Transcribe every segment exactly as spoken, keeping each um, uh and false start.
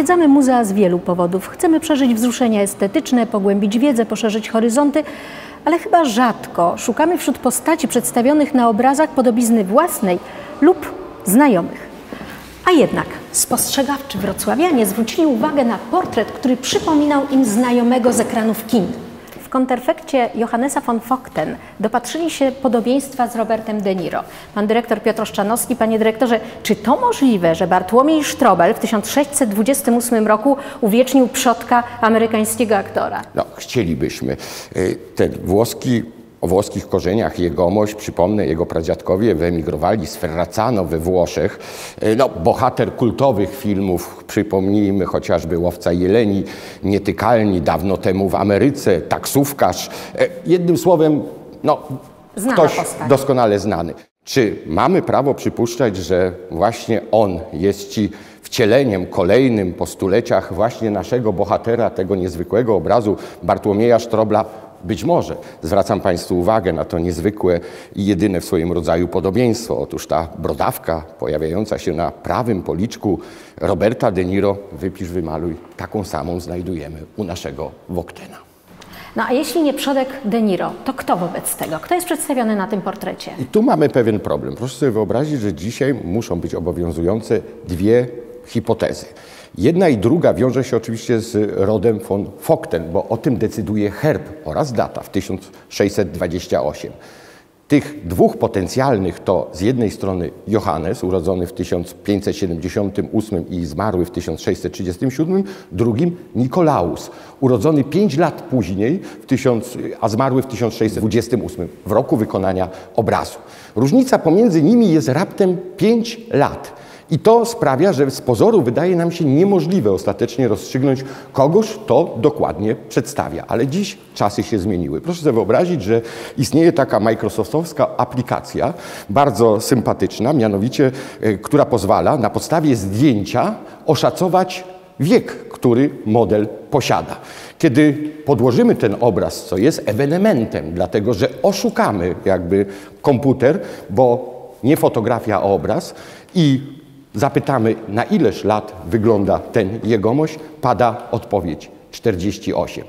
Zwiedzamy muzea z wielu powodów. Chcemy przeżyć wzruszenia estetyczne, pogłębić wiedzę, poszerzyć horyzonty, ale chyba rzadko szukamy wśród postaci przedstawionych na obrazach podobizny własnej lub znajomych. A jednak spostrzegawczy wrocławianie zwrócili uwagę na portret, który przypominał im znajomego z ekranów kin. W konterfekcie Johannesa von Vochten dopatrzyli się podobieństwa z Robertem De Niro. Pan dyrektor Piotr Oszczanowski, panie dyrektorze, czy to możliwe, że Bartłomiej Strobel w tysiąc sześćset dwudziestym ósmym roku uwiecznił przodka amerykańskiego aktora? No, chcielibyśmy. Ten włoski, o włoskich korzeniach jegomość, przypomnę, jego pradziadkowie wyemigrowali z Ferracano we Włoszech. No, bohater kultowych filmów, przypomnijmy chociażby Łowca Jeleni, Nietykalni, dawno temu w Ameryce, Taksówkarz. Jednym słowem, no, Znana ktoś postać. doskonale znany. Czy mamy prawo przypuszczać, że właśnie on jest ci wcieleniem kolejnym po stuleciach właśnie naszego bohatera, tego niezwykłego obrazu Bartłomieja Strobla? Być może. Zwracam Państwu uwagę na to niezwykłe i jedyne w swoim rodzaju podobieństwo. Otóż ta brodawka pojawiająca się na prawym policzku Roberta De Niro, wypisz, wymaluj, taką samą znajdujemy u naszego Vogtena. No a jeśli nie przodek De Niro, to kto wobec tego? Kto jest przedstawiony na tym portrecie? I tu mamy pewien problem. Proszę sobie wyobrazić, że dzisiaj muszą być obowiązujące dwie hipotezy. Jedna i druga wiąże się oczywiście z rodem von Vochten, bo o tym decyduje herb oraz data w tysiąc sześćset dwudziestym ósmym. Tych dwóch potencjalnych to z jednej strony Johannes, urodzony w tysiąc pięćset siedemdziesiątym ósmym i zmarły w tysiąc sześćset trzydziestym siódmym, drugim Nikolaus, urodzony pięć lat później, w tysiąc, a zmarły w tysiąc sześćset dwudziestym ósmym, w roku wykonania obrazu. Różnica pomiędzy nimi jest raptem pięć lat. I to sprawia, że z pozoru wydaje nam się niemożliwe ostatecznie rozstrzygnąć, kogoż to dokładnie przedstawia. Ale dziś czasy się zmieniły. Proszę sobie wyobrazić, że istnieje taka microsoftowska aplikacja, bardzo sympatyczna, mianowicie, która pozwala na podstawie zdjęcia oszacować wiek, który model posiada. Kiedy podłożymy ten obraz, co jest ewenementem, dlatego że oszukamy jakby komputer, bo nie fotografia, a obraz, i zapytamy, na ileż lat wygląda ten jegomość, pada odpowiedź czterdzieści osiem.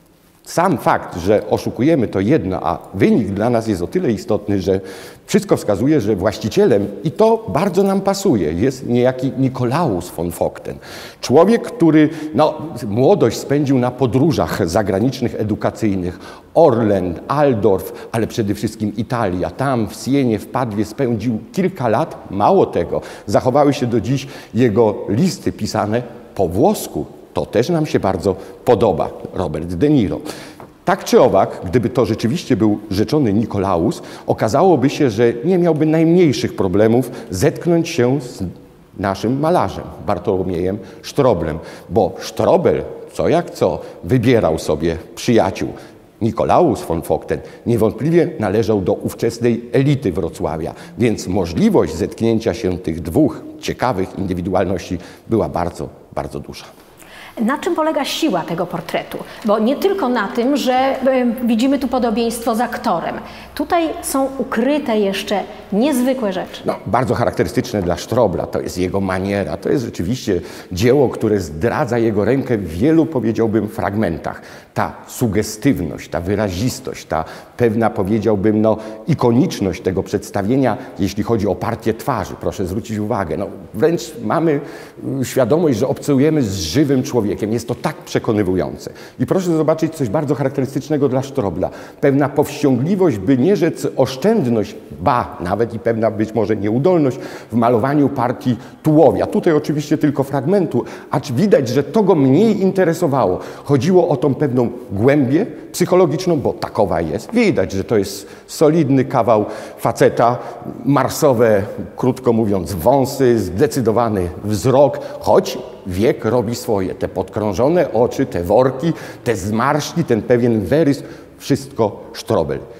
Sam fakt, że oszukujemy, to jedno, a wynik dla nas jest o tyle istotny, że wszystko wskazuje, że właścicielem, i to bardzo nam pasuje, jest niejaki Nikolaus von Vochten. Człowiek, który no, młodość spędził na podróżach zagranicznych, edukacyjnych. Orlen, Altdorf, ale przede wszystkim Italia. Tam w Sienie, w Padwie spędził kilka lat. Mało tego, zachowały się do dziś jego listy pisane po włosku. To też nam się bardzo podoba, Robert De Niro. Tak czy owak, gdyby to rzeczywiście był rzeczony Nikolaus, okazałoby się, że nie miałby najmniejszych problemów zetknąć się z naszym malarzem, Bartłomiejem Stroblem, bo Strobel, co jak co, wybierał sobie przyjaciół. Nikolaus von Vochten niewątpliwie należał do ówczesnej elity Wrocławia, więc możliwość zetknięcia się tych dwóch ciekawych indywidualności była bardzo, bardzo duża. Na czym polega siła tego portretu? Bo nie tylko na tym, że y, widzimy tu podobieństwo z aktorem. Tutaj są ukryte jeszcze niezwykłe rzeczy. No, bardzo charakterystyczne dla Strobla, to jest jego maniera. To jest rzeczywiście dzieło, które zdradza jego rękę w wielu, powiedziałbym, fragmentach. Ta sugestywność, ta wyrazistość, ta pewna, powiedziałbym, no, ikoniczność tego przedstawienia, jeśli chodzi o partię twarzy. Proszę zwrócić uwagę, no, wręcz mamy świadomość, że obcujemy z żywym człowiekiem. Jest to tak przekonywujące. I proszę zobaczyć coś bardzo charakterystycznego dla Strobla. Pewna powściągliwość, by nie rzec oszczędność, ba, nawet i pewna być może nieudolność w malowaniu partii tułowia. Tutaj oczywiście tylko fragmentu, acz widać, że to go mniej interesowało. Chodziło o tą pewną głębię psychologiczną, bo takowa jest. Widać, że to jest solidny kawał faceta, marsowe, krótko mówiąc, wąsy, zdecydowany wzrok, choć wiek robi swoje. Te podkrążone oczy, te worki, te zmarszczki, ten pewien wyrys, wszystko Strobel.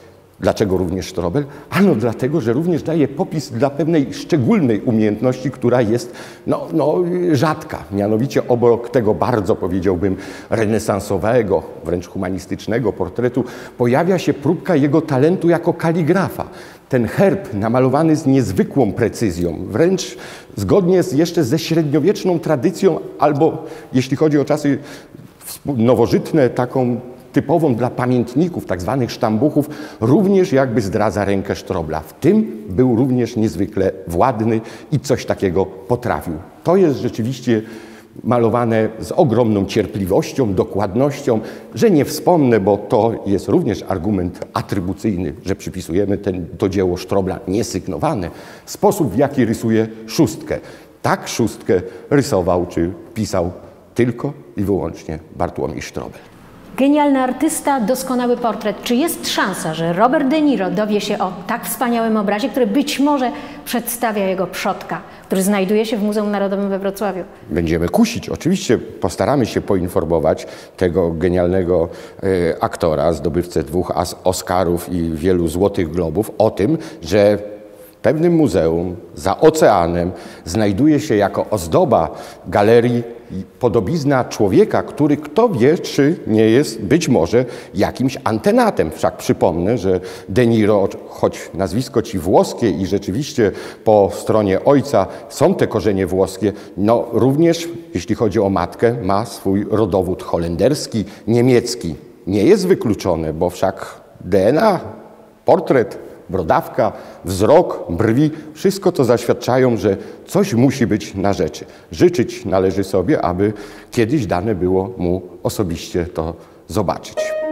Dlaczego również Strobel? Ano dlatego, że również daje popis dla pewnej szczególnej umiejętności, która jest no, no, rzadka. Mianowicie obok tego bardzo, powiedziałbym, renesansowego, wręcz humanistycznego portretu pojawia się próbka jego talentu jako kaligrafa. Ten herb namalowany z niezwykłą precyzją, wręcz zgodnie z jeszcze ze średniowieczną tradycją, albo jeśli chodzi o czasy nowożytne, taką typową dla pamiętników, tak zwanych sztambuchów, również jakby zdradza rękę Strobla. W tym był również niezwykle władny i coś takiego potrafił. To jest rzeczywiście malowane z ogromną cierpliwością, dokładnością, że nie wspomnę, bo to jest również argument atrybucyjny, że przypisujemy ten, to dzieło Strobla niesygnowane, sposób, w jaki rysuje szóstkę. Tak szóstkę rysował czy pisał tylko i wyłącznie Bartłomiej Strobel. Genialny artysta, doskonały portret. Czy jest szansa, że Robert De Niro dowie się o tak wspaniałym obrazie, który być może przedstawia jego przodka, który znajduje się w Muzeum Narodowym we Wrocławiu? Będziemy kusić. Oczywiście postaramy się poinformować tego genialnego e, aktora, zdobywcę dwóch Oscarów i wielu Złotych Globów o tym, że w pewnym muzeum za oceanem znajduje się jako ozdoba galerii podobizna człowieka, który kto wie, czy nie jest być może jakimś antenatem. Wszak przypomnę, że De Niro, choć nazwisko ci włoskie i rzeczywiście po stronie ojca są te korzenie włoskie, no również jeśli chodzi o matkę, ma swój rodowód holenderski, niemiecki. Nie jest wykluczone, bo wszak D N A, portret, brodawka, wzrok, brwi, wszystko to zaświadczają, że coś musi być na rzeczy. Życzyć należy sobie, aby kiedyś dane było mu osobiście to zobaczyć.